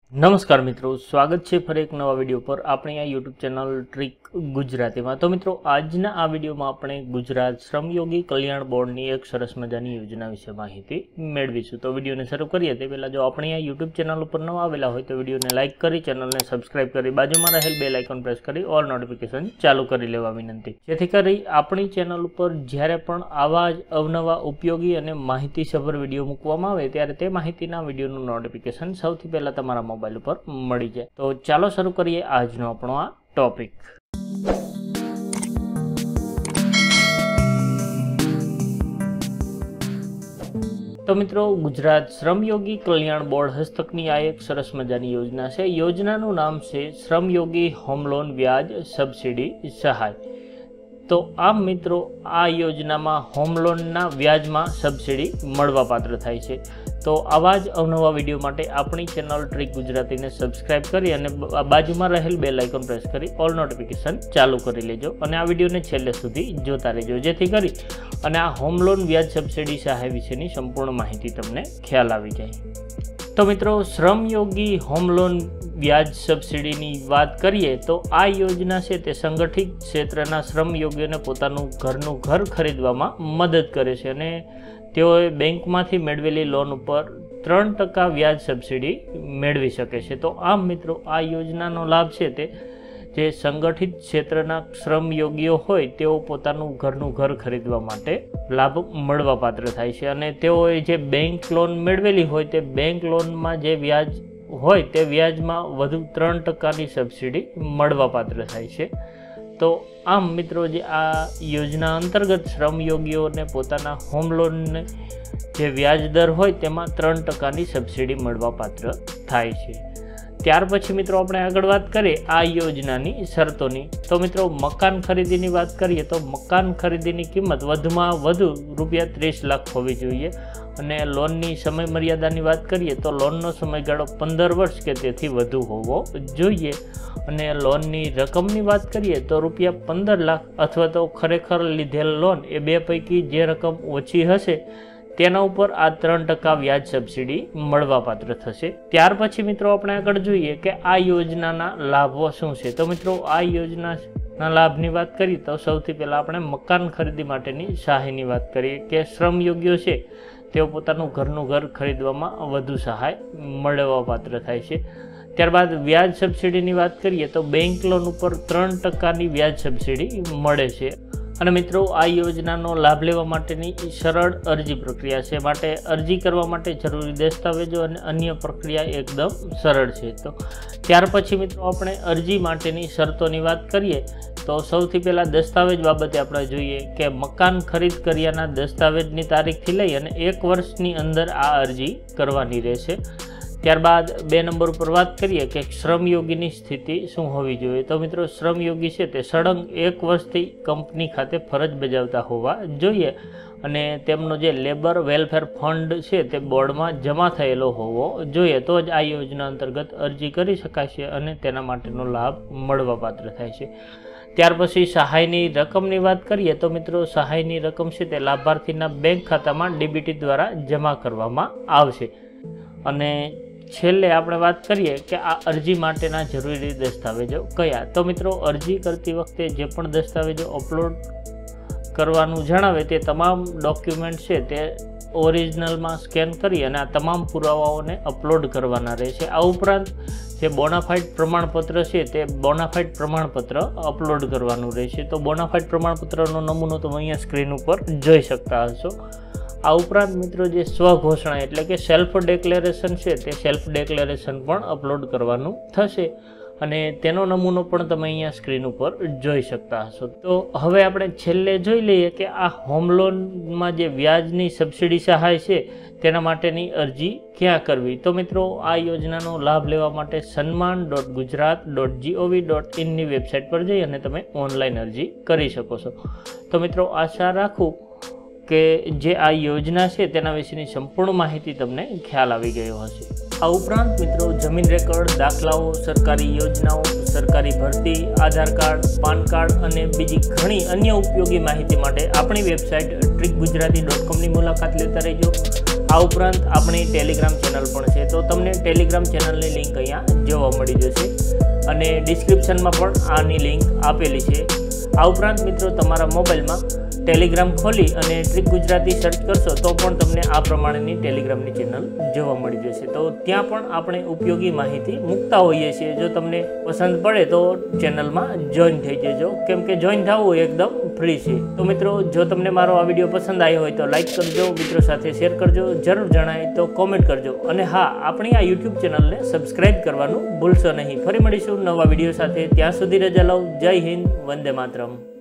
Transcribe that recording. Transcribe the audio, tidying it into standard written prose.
નમસ્કાર મિત્રો, સ્વાગત છે ફરી એક નવા વિડીયો પર આપણી આ યુટ્યુબ ચેનલ ટ્રીક ગુજરાતીમાં। તો મિત્રો, આજના આ વિડીયોમાં આપણે ગુજરાત શ્રમયોગી કલ્યાણ બોર્ડની એક સરસ મજાની યોજના વિશે માહિતી મેળવીશું। તો વિડીયોને શરૂ કરીએ તે પહેલાં જો આપણી આ યુટ્યુબ ચેનલ ઉપર નવા આવેલા હોય તો વિડીયોને લાઇક કરી, ચેનલને સબસ્ક્રાઇબ કરી, બાજુમાં રહેલ બેલ આઇકોન પ્રેસ કરી ઓલ નોટિફિકેશન ચાલુ કરી લેવા વિનંતી, જેથી કરી આપણી ચેનલ ઉપર જ્યારે પણ આવા જ અવનવા ઉપયોગી અને માહિતીસભર વિડીયો મૂકવામાં આવે ત્યારે તે માહિતીના વિડીયોનું નોટિફિકેશન સૌથી પહેલાં તમારા મોબાઈલ ઉપર મળી જાય। તો ચાલો શરૂ કરીએ આજનો આપણો આ ટોપિક। તો મિત્રો, ગુજરાત શ્રમયોગી કલ્યાણ બોર્ડ હસ્તકની આ એક સરસ મજાની યોજના છે। યોજનાનું નામ છે શ્રમયોગી હોમ લોન વ્યાજ સબસિડી સહાય। તો આમ મિત્રો, આ યોજનામાં હોમ લોનના વ્યાજમાં સબસિડી મળવાપાત્ર થાય છે। તો આવા જ અવનવા વિડીયો માટે આપણી ચેનલ ટ્રીક ગુજરાતીને સબસ્ક્રાઇબ કરી અને બાજુમાં રહેલ બેલ આઇકોન પ્રેસ કરી ઓલ નોટિફિકેશન ચાલુ કરી લેજો અને આ વિડીયોને છેલ્લે સુધી જોતા રહેજો, જેથી કરી અને આ હોમ લોન વ્યાજ સબસિડી સહાય વિશેની સંપૂર્ણ માહિતી તમને ખ્યાલ આવી જાય। તો મિત્રો, શ્રમયોગી હોમ લોન વ્યાજ સબસિડીની વાત કરીએ તો આ યોજના છે તે સંગઠિત ક્ષેત્રના શ્રમયોગીઓને પોતાનું ઘરનું ઘર ખરીદવામાં મદદ કરે છે અને તેઓએ બેંકમાંથી મેળવેલી લોન ઉપર 3% વ્યાજ સબસિડી મેળવી શકે છે। તો આમ મિત્રો, આ યોજનાનો લાભ છે તે જે સંગઠિત ક્ષેત્રના શ્રમયોગીઓ હોય તેઓ પોતાનું ઘરનું ઘર ખરીદવા માટે લાભ મળવાપાત્ર થાય છે અને તેઓએ જે બેંક લોન મેળવેલી હોય તે બેંક લોનમાં જે વ્યાજ હોય તે વ્યાજમાં વધુ 3%ની સબસિડી મળવાપાત્ર થાય છે। તો આમ મિત્રો, જે આ યોજના અંતર્ગત શ્રમયોગીઓને પોતાના હોમ લોનને જે વ્યાજ દર હોય તેમાં 3%ની સબસિડી મળવાપાત્ર થાય છે। ત્યાર પછી મિત્રો, આપણે આગળ વાત કરીએ આ યોજનાની શરતોની। તો મિત્રો, મકાન ખરીદીની વાત કરીએ તો મકાન ખરીદીની કિંમત વધુમાં વધુ ₹30 લાખ હોવી જોઈએ અને લોનની સમય મર્યાદાની વાત કરીએ તો લોનનો સમયગાળો 15 વર્ષ કે તેથી વધુ હોવો જોઈએ અને લોનની રકમની વાત કરીએ તો ₹15 લાખ અથવા તો ખરેખર લીધેલ લોન એ બે પૈકી જે રકમ ઓછી હશે તેના ઉપર આ 3% વ્યાજ સબસિડી મળવાપાત્ર થશે। ત્યાર પછી મિત્રો, આપણે આગળ જોઈએ કે આ યોજનાના લાભો શું છે। તો મિત્રો, આ યોજનાના લાભની વાત કરીએ તો સૌથી પહેલાં આપણે મકાન ખરીદી માટેની સહાયની વાત કરીએ કે શ્રમયોગીઓ છે તેઓ પોતાનું ઘરનું ઘર ખરીદવામાં વધુ સહાય મળવાપાત્ર થાય છે। ત્યારબાદ વ્યાજ સબસિડીની વાત કરીએ તો બેંક લોન ઉપર 3%ની વ્યાજ સબસિડી મળે છે અને મિત્રો, આ યોજનાનો લાભ લેવા માટેની સરળ અરજી પ્રક્રિયા છે, માટે અરજી કરવા માટે જરૂરી દસ્તાવેજો અને અન્ય પ્રક્રિયા એકદમ સરળ છે। તો ત્યાર પછી મિત્રો, આપણે અરજી માટેની શરતોની વાત કરીએ તો સૌથી પહેલાં દસ્તાવેજ બાબતે આપણે જોઈએ કે મકાન ખરીદ કર્યાના દસ્તાવેજની તારીખથી લઈ અને 1 વર્ષની અંદર આ અરજી કરવાની રહેશે। ત્યારબાદ 2 નંબર ઉપર વાત કરીએ કે શ્રમયોગીની સ્થિતિ શું હોવી જોઈએ। તો મિત્રો, શ્રમયોગી છે તે સળંગ 1 વર્ષથી કંપની ખાતે ફરજ બજાવતા હોવા જોઈએ અને તેમનો જે લેબર વેલફેર ફંડ છે તે બોર્ડમાં જમા થયેલો હોવો જોઈએ, તો જ આ યોજના અંતર્ગત અરજી કરી શકાય છે અને તેના માટેનો લાભ મળવાપાત્ર થાય છે। ત્યાર પછી સહાયની રકમની વાત કરીએ તો મિત્રો, સહાયની રકમ છે તે લાભાર્થીના બેંક ખાતામાં ડીબીટી દ્વારા જમા કરવામાં આવશે અને છેલ્લે આપણે વાત કરીએ કે આ અરજી માટેના જરૂરી દસ્તાવેજો કયા। તો મિત્રો, અરજી કરતી વખતે જે પણ દસ્તાવેજો અપલોડ કરવાનું જણાવે તે તમામ ડોક્યુમેન્ટ છે તે ઓરિજિનલમાં સ્કેન કરી અને આ તમામ પુરાવાઓને અપલોડ કરવાના રહેશે। આ ઉપરાંત જે બોનાફાઇડ પ્રમાણપત્ર છે તે બોનાફાઇડ પ્રમાણપત્ર અપલોડ કરવાનું રહેશે। તો બોનાફાઇડ પ્રમાણપત્રનો નમૂનો તમે અહીંયા સ્ક્રીન ઉપર જોઈ શકતા હશો। આ ઉપરાંત મિત્રો, જે સ્વઘોષણા એટલે કે સેલ્ફ ડિક્લેરેશન છે તે સેલ્ફ ડિક્લેરેશન પણ અપલોડ કરવાનું થશે અને તેનો નમૂનો પણ તમે અહીંયા સ્ક્રીન ઉપર જોઈ શકતા હશો। તો હવે આપણે છેલ્લે જોઈ લઈએ કે આ હોમ લોનમાં જે વ્યાજની સબસિડી સહાય છે તેના માટેની અરજી ક્યાં કરવી। તો મિત્રો, આ યોજનાનો લાભ લેવા માટે sanman.gujarat.gov.in ની વેબસાઇટ પર જઈ અને તમે ઓનલાઈન અરજી કરી શકો છો। તો મિત્રો, આશા રાખું કે જે આ યોજના છે તેના વિશેની સંપૂર્ણ માહિતી તમને ખ્યાલ આવી ગયો હશે। આ ઉપરાંત મિત્રો, જમીન રેકર્ડ, દાખલાઓ, સરકારી યોજનાઓ, સરકારી ભરતી, આધાર કાર્ડ, પાન કાર્ડ અને બીજી ઘણી અન્ય ઉપયોગી માહિતી માટે આપણી વેબસાઇટ trikgujarati.com ની મુલાકાત લેતા રહેજો। આ ઉપરાંત આપણી ટેલિગ્રામ ચેનલ પણ છે, તો તમને ટેલિગ્રામ ચેનલની લિંક અહીંયા જોવા મળી જશે અને ડિસ્ક્રિપ્શનમાં પણ આની લિંક આપેલી છે। આ ઉપરાંત મિત્રો તમારા મોબાઈલમાં ટેલિગ્રામ ખોલી અને ટ્રીક ગુજરાતી સર્ચ કરશો તો પણ તમને આ પ્રમાણેની ટેલિગ્રામની ચેનલ જોવા મળી જશે। તો ત્યાં પણ આપણે ઉપયોગી માહિતી મૂકતા હોઈએ છીએ। જો તમને પસંદ પડે તો ચેનલમાં જોઈન થઈ જજો, કેમ કે જોઈન થવું એકદમ ફ્રી છે। તો મિત્રો, જો તમને મારો આ વિડીયો પસંદ આવ્યો હોય તો લાઈક કરજો, મિત્રો સાથે શેર કરજો, જરૂર જણાય તો કોમેન્ટ કરજો અને હા, આપણી આ યુટ્યુબ ચેનલને સબસ્ક્રાઈબ કરવાનું ભૂલશો નહીં। ફરી મળીશું નવા વિડીયો સાથે, ત્યાં સુધી રજા લઉં। જય હિન્દ, વંદે માતરમ।